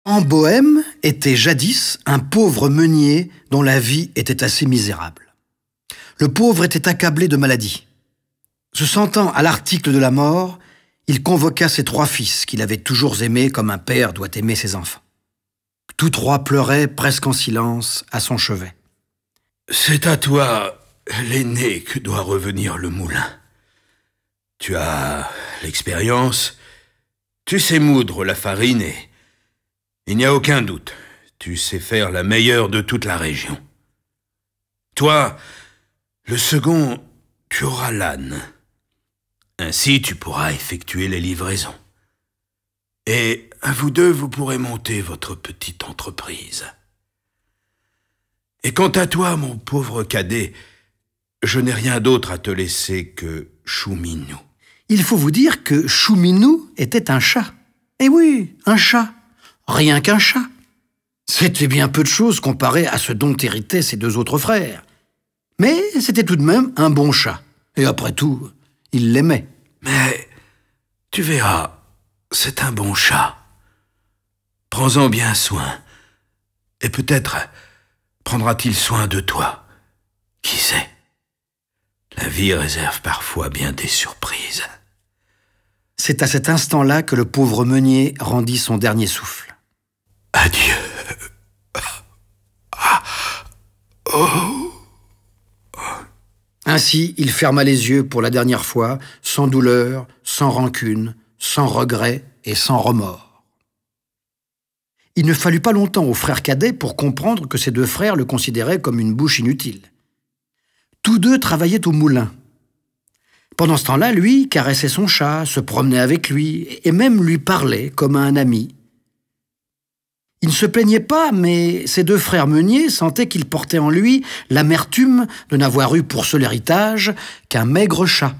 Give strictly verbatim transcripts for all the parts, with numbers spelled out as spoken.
En Bohême était jadis un pauvre meunier dont la vie était assez misérable. Le pauvre était accablé de maladie. Se sentant à l'article de la mort, il convoqua ses trois fils qu'il avait toujours aimés comme un père doit aimer ses enfants. Tous trois pleuraient presque en silence à son chevet. « C'est à toi, l'aîné, que doit revenir le moulin. Tu as l'expérience, tu sais moudre la farine et il n'y a aucun doute, tu sais faire la meilleure de toute la région. Toi, le second, tu auras l'âne. Ainsi, tu pourras effectuer les livraisons. Et à vous deux, vous pourrez monter votre petite entreprise. Et quant à toi, mon pauvre cadet, je n'ai rien d'autre à te laisser que Chouminou. » Il faut vous dire que Chouminou était un chat. Eh oui, un chat. Rien qu'un chat. C'était bien peu de choses comparé à ce dont héritaient ses deux autres frères. Mais c'était tout de même un bon chat. Et après tout, il l'aimait. Mais tu verras, c'est un bon chat. Prends-en bien soin. Et peut-être prendra-t-il soin de toi. Qui sait? La vie réserve parfois bien des surprises. C'est à cet instant-là que le pauvre meunier rendit son dernier souffle. Adieu. Oh. Ainsi, il ferma les yeux pour la dernière fois, sans douleur, sans rancune, sans regret et sans remords. Il ne fallut pas longtemps au frère cadet pour comprendre que ses deux frères le considéraient comme une bouche inutile. Tous deux travaillaient au moulin. Pendant ce temps-là, lui caressait son chat, se promenait avec lui et même lui parlait comme à un ami. Il ne se plaignait pas, mais ses deux frères meuniers sentaient qu'il portait en lui l'amertume de n'avoir eu pour seul héritage qu'un maigre chat.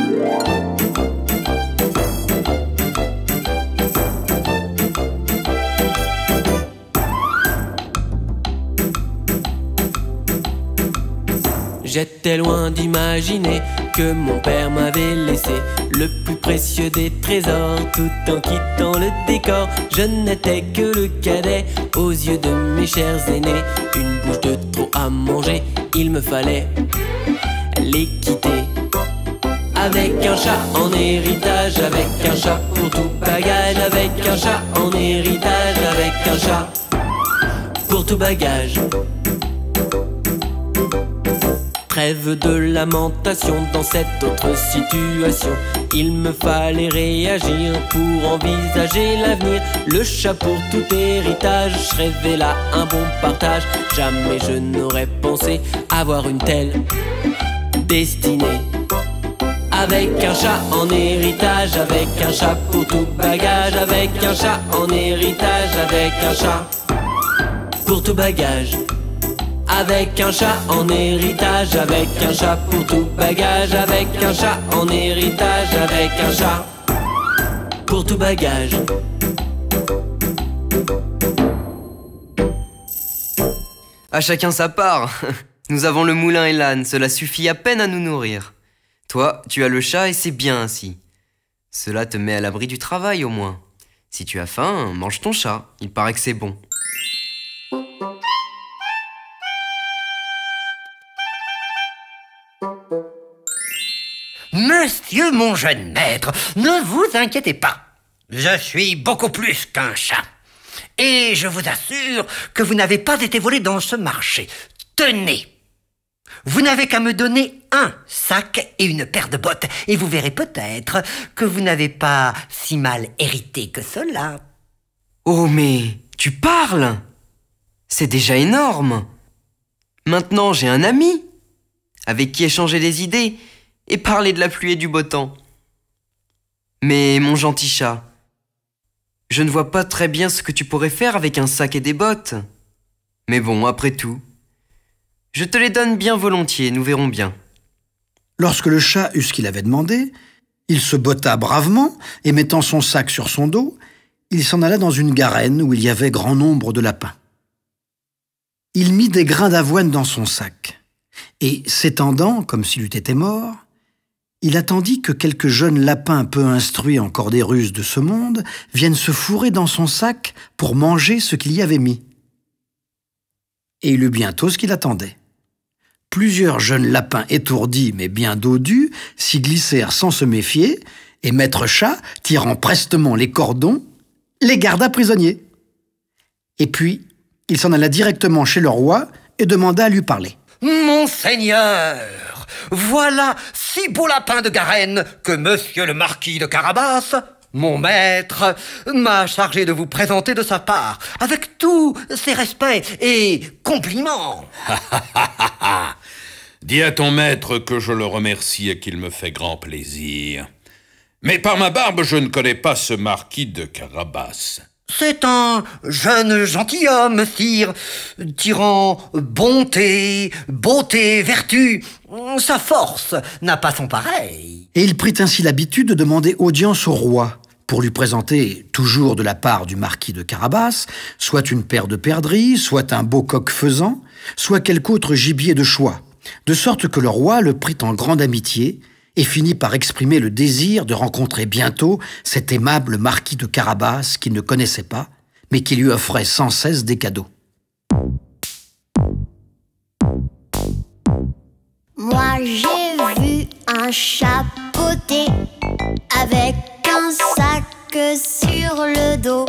J'étais loin d'imaginer que mon père m'avait laissé le plus précieux des trésors. Tout en quittant le décor, je n'étais que le cadet aux yeux de mes chers aînés. Une bouche de trop à manger, il me fallait les quitter. Avec un chat en héritage, avec un chat pour tout bagage, avec un chat en héritage, avec un chat pour tout bagage. Trêve de lamentation dans cette autre situation. Il me fallait réagir pour envisager l'avenir. Le chat pour tout héritage, je rêvais là un bon partage. Jamais je n'aurais pensé avoir une telle destinée. Avec un chat en héritage, avec un chat pour tout bagage, avec un chat en héritage, avec un chat pour tout bagage. Avec un chat en héritage, avec un chat pour tout bagage, avec un chat en héritage, avec un chat pour tout bagage. À chacun sa part. Nous avons le moulin et l'âne, cela suffit à peine à nous nourrir. Toi, tu as le chat et c'est bien ainsi. Cela te met à l'abri du travail au moins. Si tu as faim, mange ton chat, il paraît que c'est bon. Monsieur mon jeune maître, ne vous inquiétez pas. Je suis beaucoup plus qu'un chat. Et je vous assure que vous n'avez pas été volé dans ce marché. Tenez, vous n'avez qu'à me donner un sac et une paire de bottes, et vous verrez peut-être que vous n'avez pas si mal hérité que cela. Oh mais, tu parles? C'est déjà énorme. Maintenant j'ai un ami avec qui échanger des idées et parler de la pluie et du beau temps. Mais mon gentil chat, je ne vois pas très bien ce que tu pourrais faire avec un sac et des bottes. Mais bon, après tout, je te les donne bien volontiers, nous verrons bien. Lorsque le chat eut ce qu'il avait demandé, il se botta bravement et mettant son sac sur son dos, il s'en alla dans une garenne où il y avait grand nombre de lapins. Il mit des grains d'avoine dans son sac et, s'étendant comme s'il eût été mort, Il attendit que quelques jeunes lapins peu instruits encore des ruses de ce monde viennent se fourrer dans son sac pour manger ce qu'il y avait mis. Et il eut bientôt ce qu'il attendait. Plusieurs jeunes lapins étourdis mais bien dodus s'y glissèrent sans se méfier, et Maître Chat, tirant prestement les cordons, les garda prisonniers. Et puis, il s'en alla directement chez le roi et demanda à lui parler. « Monseigneur, voilà six beaux lapins de Garenne que monsieur le marquis de Carabas, mon maître, m'a chargé de vous présenter de sa part, avec tous ses respects et compliments. » Dis à ton maître que je le remercie et qu'il me fait grand plaisir. Mais par ma barbe, je ne connais pas ce marquis de Carabas. C'est un jeune gentilhomme, sire, tirant bonté, beauté, vertu. Sa force n'a pas son pareil. Et il prit ainsi l'habitude de demander audience au roi, pour lui présenter, toujours de la part du marquis de Carabas, soit une paire de perdrix, soit un beau coq faisan, soit quelque autre gibier de choix, de sorte que le roi le prit en grande amitié et finit par exprimer le désir de rencontrer bientôt cet aimable marquis de Carabas qu'il ne connaissait pas, mais qui lui offrait sans cesse des cadeaux. Moi j'ai vu un chapeauté avec un sac sur le dos,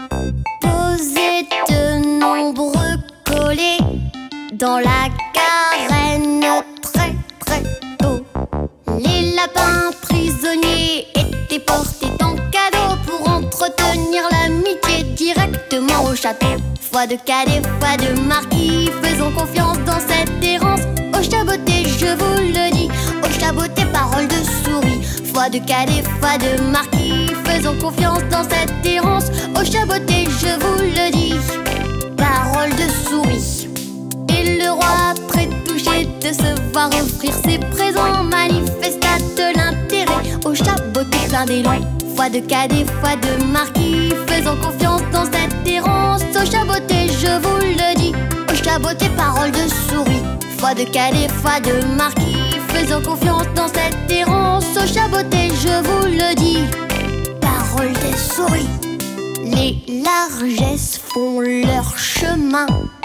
poser de nombreux collets dans la carène très très tôt. Les lapins prisonniers étaient portés en cadeau pour entretenir l'amitié directement au château. Foi de cadet, foi de marquis, faisons confiance dans cette errance. Au chaboté, je vous le dis, au chaboté, parole de souris. Foi de cadet, foi de marquis, faisons confiance dans cette errance. Au chaboté, je vous le dis, parole de souris. Et le roi, très touché de se voir offrir ses présents, manifesta de l'intérêt au chaboté plein d'élan. Foi de cadet, foi de marquis, faisons confiance dans cette errance. Au chaboté, je vous le dis, au chaboté, parole de souris. Foi de cadet, foi de marquis, faisons confiance dans cette errance. Au chaboté, je vous le dis, parole des souris. Les largesses font leur chemin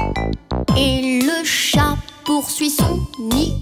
et le chat poursuit son nid.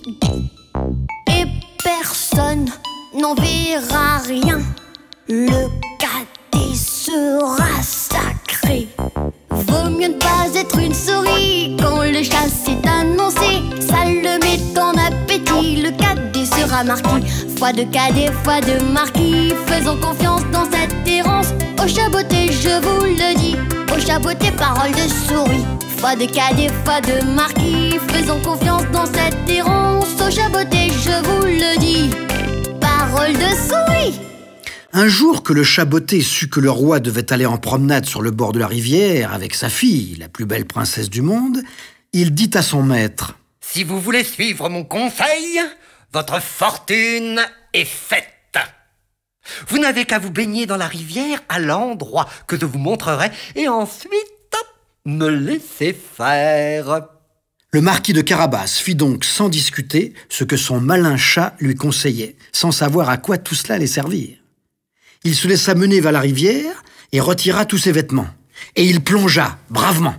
Et personne n'en verra rien, le cadet sera sacré. Vaut mieux ne pas être une souris quand le chat s'est annoncé. Ça le met en appétit, le cadet sera marquis. Foi de cadet, foi de marquis, faisons confiance dans cette errance. Au chaboté, je vous le dis, au chaboté, parole de souris. Foi de cadet, foi de marquis, faisons confiance dans cette errance. Au chaboté, je vous le dis, parole de souris. Un jour que le chaboté sut que le roi devait aller en promenade sur le bord de la rivière avec sa fille, la plus belle princesse du monde, il dit à son maître: « Si vous voulez suivre mon conseil, votre fortune est faite. Vous n'avez qu'à vous baigner dans la rivière à l'endroit que je vous montrerai et ensuite me laisser faire. » Le marquis de Carabas fit donc sans discuter ce que son malin chat lui conseillait, sans savoir à quoi tout cela allait servir. Il se laissa mener vers la rivière et retira tous ses vêtements. Et il plongea bravement.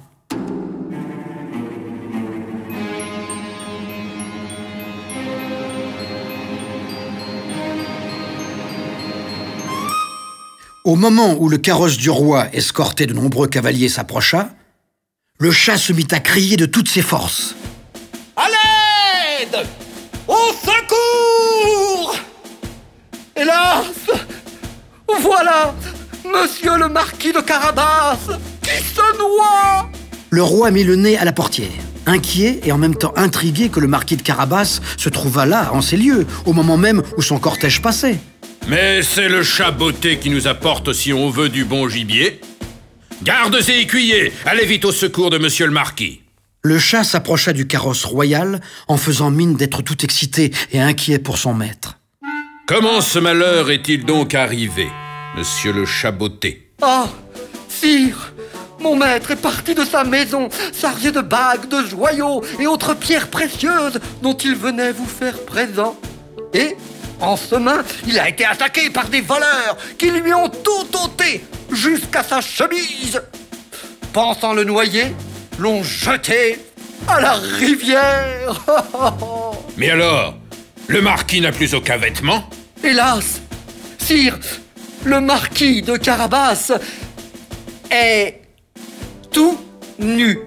Au moment où le carrosse du roi, escorté de nombreux cavaliers, s'approcha, le chat se mit à crier de toutes ses forces. « À l'aide! Au secours! Hélas! Voilà monsieur le marquis de Carabas qui se noie !» Le roi mit le nez à la portière, inquiet et en même temps intrigué que le marquis de Carabas se trouvât là, en ces lieux, au moment même où son cortège passait. Mais c'est le chaboté qui nous apporte, si on veut, du bon gibier. Gardes et écuyers, allez vite au secours de monsieur le marquis. Le chat s'approcha du carrosse royal en faisant mine d'être tout excité et inquiet pour son maître. Comment ce malheur est-il donc arrivé, monsieur le chaboté? Ah, sire, mon maître est parti de sa maison, chargé de bagues, de joyaux et autres pierres précieuses dont il venait vous faire présent. Et En chemin, il a été attaqué par des voleurs qui lui ont tout ôté jusqu'à sa chemise. Pensant le noyer, l'ont jeté à la rivière. Mais alors, le marquis n'a plus aucun vêtement? Hélas, sire, le marquis de Carabas est tout nu.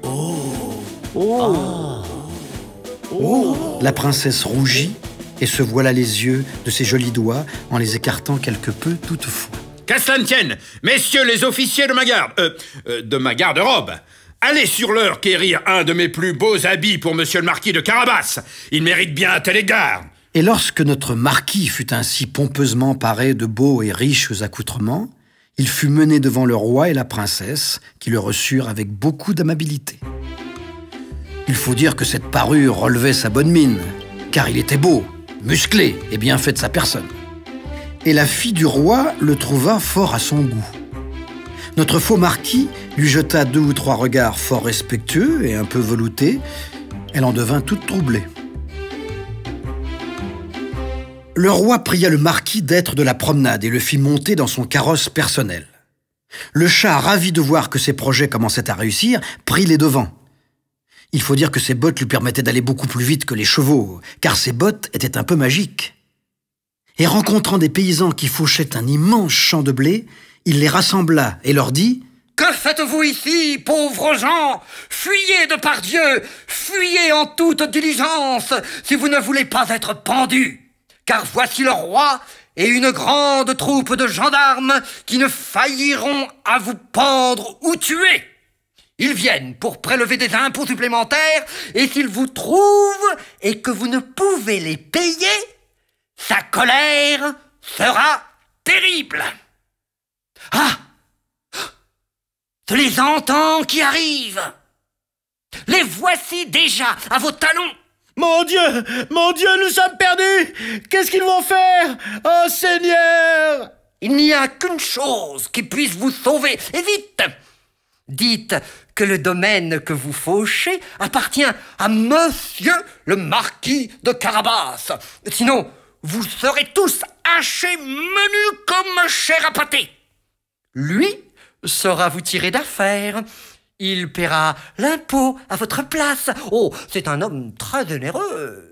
La princesse rougit et se voila les yeux de ses jolis doigts en les écartant quelque peu toutefois. Qu'à cela ne tienne, messieurs les officiers de ma garde, euh, euh, de ma garde-robe, allez sur l'heure quérir un de mes plus beaux habits pour monsieur le marquis de Carabas. Il mérite bien un tel égard. Et lorsque notre marquis fut ainsi pompeusement paré de beaux et riches accoutrements, il fut mené devant le roi et la princesse, qui le reçurent avec beaucoup d'amabilité. Il faut dire que cette parure relevait sa bonne mine, car il était beau, musclé et bien fait de sa personne. Et la fille du roi le trouva fort à son goût. Notre faux marquis lui jeta deux ou trois regards fort respectueux et un peu veloutés. Elle en devint toute troublée. Le roi pria le marquis d'être de la promenade et le fit monter dans son carrosse personnel. Le chat, ravi de voir que ses projets commençaient à réussir, prit les devants. Il faut dire que ses bottes lui permettaient d'aller beaucoup plus vite que les chevaux, car ses bottes étaient un peu magiques. Et rencontrant des paysans qui fauchaient un immense champ de blé, il les rassembla et leur dit « Que faites-vous ici, pauvres gens? Fuyez de par Dieu, fuyez en toute diligence, si vous ne voulez pas être pendus. Car voici le roi et une grande troupe de gendarmes qui ne failliront à vous pendre ou tuer. Ils viennent pour prélever des impôts supplémentaires, et s'ils vous trouvent et que vous ne pouvez les payer, sa colère sera terrible. Ah! Je les entends qui arrivent. Les voici déjà à vos talons. Mon Dieu! Mon Dieu, nous sommes perdus! Qu'est-ce qu'ils vont faire? Oh Seigneur! Il n'y a qu'une chose qui puisse vous sauver, et vite! Dites que le domaine que vous fauchez appartient à monsieur le marquis de Carabas. Sinon, vous serez tous hachés menus comme chair à pâté. Lui saura vous tirer d'affaire. Il paiera l'impôt à votre place. Oh, c'est un homme très généreux.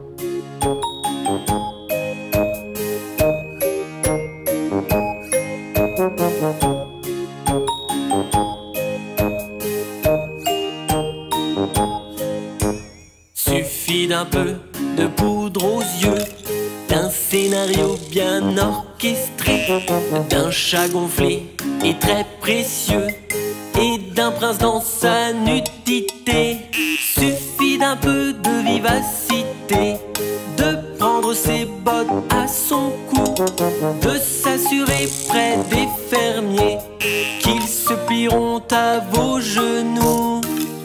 Suffit d'un peu de poudre aux yeux, d'un scénario bien orchestré, d'un chat gonflé et très précieux, et d'un prince dans sa nudité. Suffit d'un peu de vivacité, de prendre ses bottes à son cou, de s'assurer près des fermiers qu'ils se plieront à vos genoux.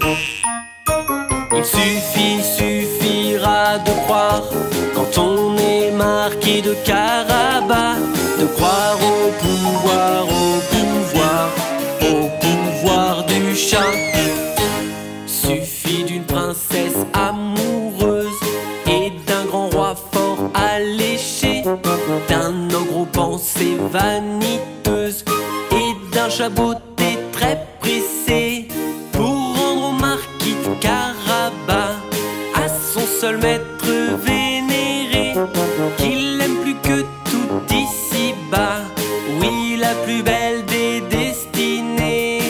Il suffit, suffira de croire, quand on est marquis de Carabas, de croire au pouvoir, au pouvoir, au pouvoir du chat. Suffit d'une princesse amoureuse et d'un grand roi fort alléché, d'un ogre aux pensées vaniteuses et d'un chat beauté très pressé, pour rendre au marquis de Carabas, à son seul maître vénéré, qu'il aime plus que tout ici-bas, oui, la plus belle des destinées.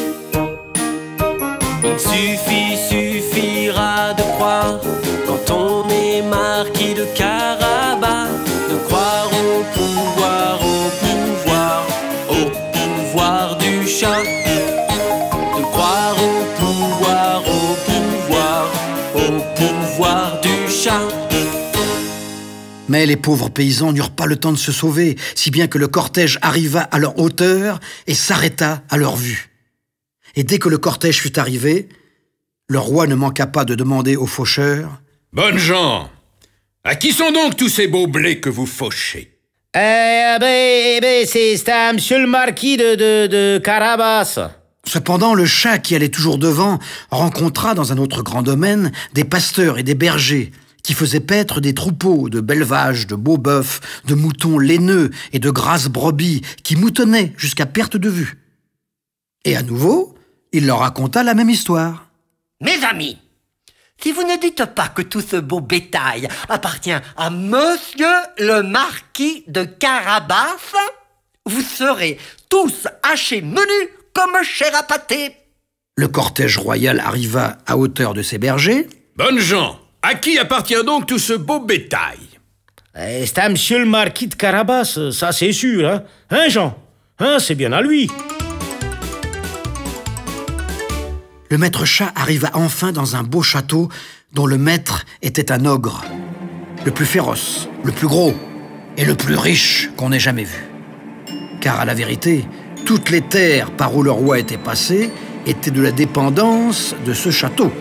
Il suffit, suffira de croire, quand on est marquis de Carabas, de croire au pouvoir, au pouvoir, au pouvoir du chat. De croire au pouvoir, au pouvoir, au pouvoir du chat. Mais les pauvres paysans n'eurent pas le temps de se sauver, si bien que le cortège arriva à leur hauteur et s'arrêta à leur vue. Et dès que le cortège fut arrivé, le roi ne manqua pas de demander aux faucheurs « Bonnes gens, à qui sont donc tous ces beaux blés que vous fauchez ?» Eh ben, eh ben c'est à monsieur le marquis de, de, de Carabas. Cependant, le chat qui allait toujours devant rencontra dans un autre grand domaine des pasteurs et des bergers qui faisait paître des troupeaux de belles vaches, de beaux bœufs, de moutons laineux et de grasses brebis qui moutonnaient jusqu'à perte de vue. Et à nouveau, il leur raconta la même histoire. Mes amis, si vous ne dites pas que tout ce beau bétail appartient à monsieur le marquis de Carabas, vous serez tous hachés menus comme chair à pâté. Le cortège royal arriva à hauteur de ses bergers. Bonnes gens, à qui appartient donc tout ce beau bétail? Eh, c'est à monsieur le marquis de Carabas, ça c'est sûr, hein? Hein, Jean? Hein, c'est bien à lui. Le maître chat arriva enfin dans un beau château dont le maître était un ogre, le plus féroce, le plus gros et le plus riche qu'on ait jamais vu. Car à la vérité, toutes les terres par où le roi était passé étaient de la dépendance de ce château.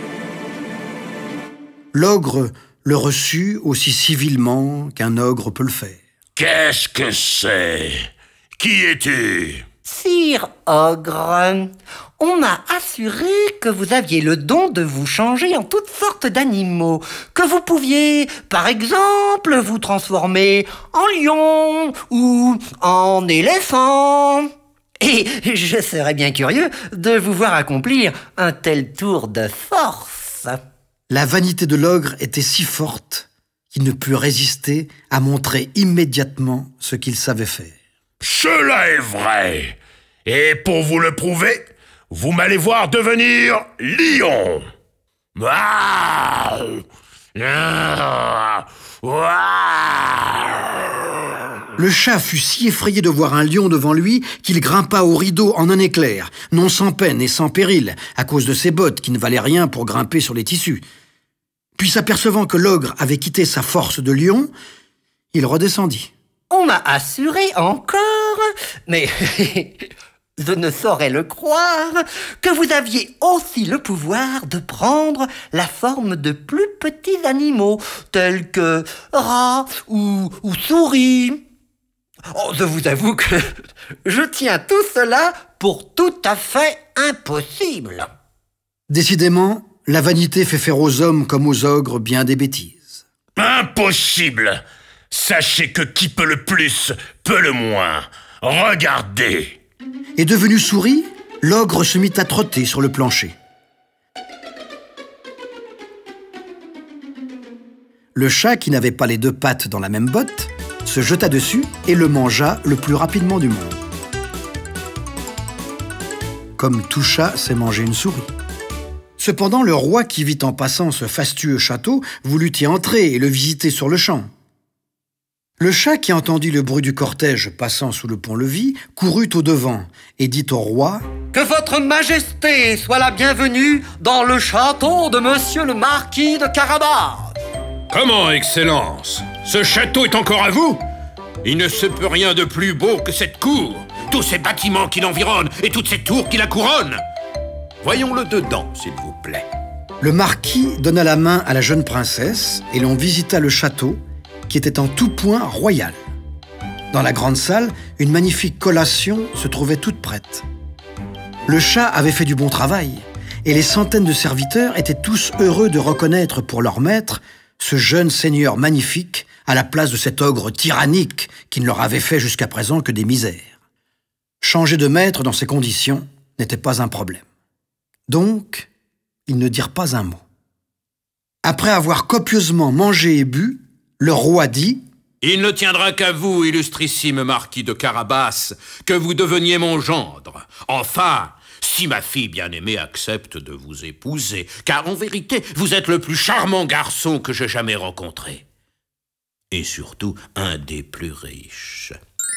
L'ogre le reçut aussi civilement qu'un ogre peut le faire. Qu'est-ce que c'est? Qui es-tu? Sire Ogre, on m'a assuré que vous aviez le don de vous changer en toutes sortes d'animaux, que vous pouviez, par exemple, vous transformer en lion ou en éléphant. Et je serais bien curieux de vous voir accomplir un tel tour de force. La vanité de l'ogre était si forte qu'il ne put résister à montrer immédiatement ce qu'il savait faire. Cela est vrai. Et pour vous le prouver, vous m'allez voir devenir lion. Ah ah ah. Le chat fut si effrayé de voir un lion devant lui qu'il grimpa au rideau en un éclair, non sans peine et sans péril, à cause de ses bottes qui ne valaient rien pour grimper sur les tissus. Puis s'apercevant que l'ogre avait quitté sa force de lion, il redescendit. On m'a assuré encore, mais je ne saurais le croire, que vous aviez aussi le pouvoir de prendre la forme de plus petits animaux, tels que rats ou, ou souris. Oh, je vous avoue que je tiens tout cela pour tout à fait impossible. Décidément, la vanité fait faire aux hommes comme aux ogres bien des bêtises. Impossible! Sachez que qui peut le plus, peut le moins. Regardez! Et devenu souris, l'ogre se mit à trotter sur le plancher. Le chat, qui n'avait pas les deux pattes dans la même botte, se jeta dessus et le mangea le plus rapidement du monde. Comme tout chat sait manger une souris. Cependant, le roi qui vit en passant ce fastueux château voulut y entrer et le visiter sur le champ. Le chat, qui entendit le bruit du cortège passant sous le pont-levis, courut au-devant et dit au roi « Que votre majesté soit la bienvenue dans le château de monsieur le marquis de Carabas. » Comment, Excellence? Ce château est encore à vous? Il ne se peut rien de plus beau que cette cour, tous ces bâtiments qui l'environnent et toutes ces tours qui la couronnent. Voyons-le dedans, s'il vous plaît. Le marquis donna la main à la jeune princesse et l'on visita le château, qui était en tout point royal. Dans la grande salle, une magnifique collation se trouvait toute prête. Le chat avait fait du bon travail, et les centaines de serviteurs étaient tous heureux de reconnaître pour leur maître ce jeune seigneur magnifique à la place de cet ogre tyrannique qui ne leur avait fait jusqu'à présent que des misères. Changer de maître dans ces conditions n'était pas un problème. Donc, ils ne dirent pas un mot. Après avoir copieusement mangé et bu, le roi dit « Il ne tiendra qu'à vous, illustrissime marquis de Carabas, que vous deveniez mon gendre. Enfin, si ma fille bien-aimée accepte de vous épouser, car en vérité, vous êtes le plus charmant garçon que j'ai jamais rencontré. Et surtout, un des plus riches. »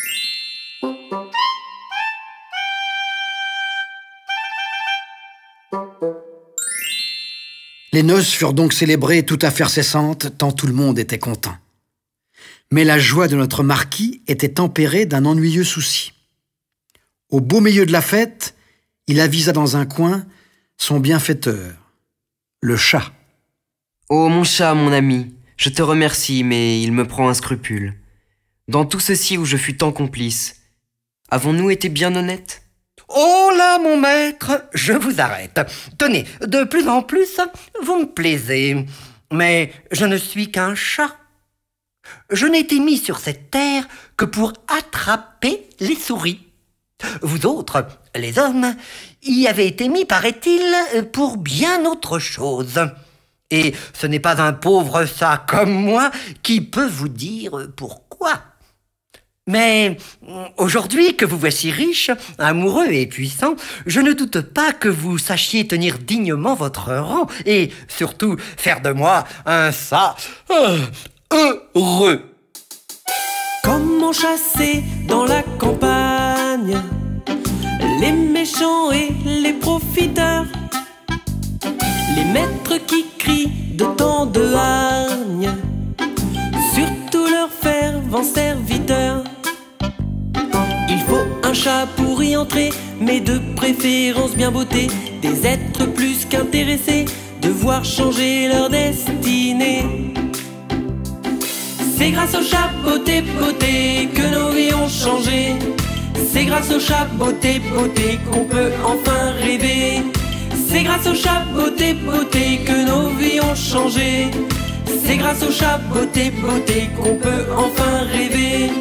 Les noces furent donc célébrées tout à faire cessantes, tant tout le monde était content. Mais la joie de notre marquis était tempérée d'un ennuyeux souci. Au beau milieu de la fête, il avisa dans un coin son bienfaiteur, le chat. « Oh, mon chat, mon ami, je te remercie, mais il me prend un scrupule. Dans tout ceci où je fus tant complice, avons-nous été bien honnêtes ? Oh là, mon maître, je vous arrête. Tenez, de plus en plus, vous me plaisez. Mais je ne suis qu'un chat. Je n'ai été mis sur cette terre que pour attraper les souris. Vous autres, les hommes, y avez été mis, paraît-il, pour bien autre chose. Et ce n'est pas un pauvre chat comme moi qui peut vous dire pourquoi. Mais aujourd'hui que vous voici riche, amoureux et puissant, je ne doute pas que vous sachiez tenir dignement votre rang et surtout faire de moi un chat euh, heureux. Comment chasser dans la campagne les méchants et les profiteurs, les maîtres qui crient de tant de hargne, surtout leurs fervents serviteurs. Il faut un chat pour y entrer, mais de préférence bien botté, des êtres plus qu'intéressés de voir changer leur destinée. C'est grâce au chat beauté beauté que nos vies ont changé. C'est grâce au chat beauté beauté qu'on peut enfin rêver. C'est grâce au chat beauté beauté que nos vies ont changé. C'est grâce au chat beauté beauté qu'on peut enfin rêver.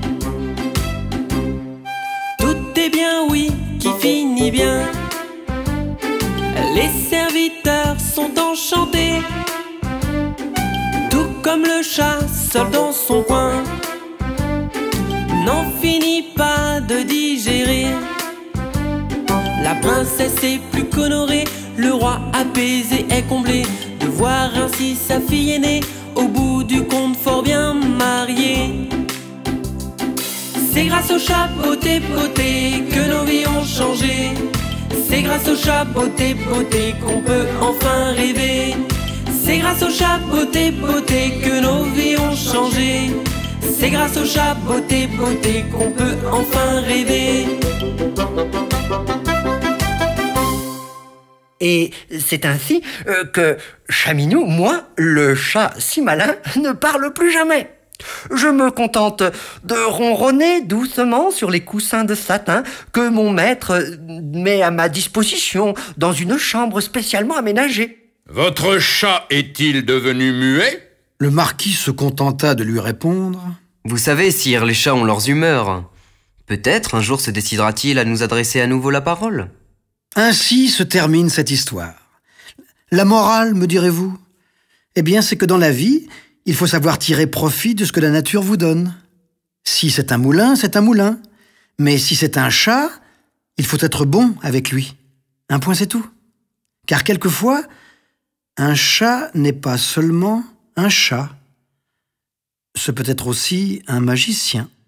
Tout est bien, oui, qui finit bien. Les serviteurs sont enchantés, tout comme le chat seul dans son coin n'en finit pas de digérer. La princesse est plus qu'honorée, le roi apaisé est comblé de voir ainsi sa fille aînée au bout du compte fort bien mariée. C'est grâce au chat beauté beauté que nos vies ont changé. C'est grâce au chat beauté beauté qu'on peut enfin rêver. C'est grâce au chat beauté beauté que nos vies ont changé. C'est grâce au chat beauté beauté qu'on peut enfin rêver. Et c'est ainsi euh, que Chaminou, moi, le chat si malin, ne parle plus jamais. Je me contente de ronronner doucement sur les coussins de satin que mon maître met à ma disposition dans une chambre spécialement aménagée. Votre chat est-il devenu muet? Le marquis se contenta de lui répondre: Vous savez, sire, les chats ont leurs humeurs. Peut-être un jour se décidera-t-il à nous adresser à nouveau la parole. Ainsi se termine cette histoire. La morale, me direz-vous? Eh bien, c'est que dans la vie, il faut savoir tirer profit de ce que la nature vous donne. Si c'est un moulin, c'est un moulin. Mais si c'est un chat, il faut être bon avec lui. Un point, c'est tout. Car quelquefois, un chat n'est pas seulement un chat. Ce peut être aussi un magicien.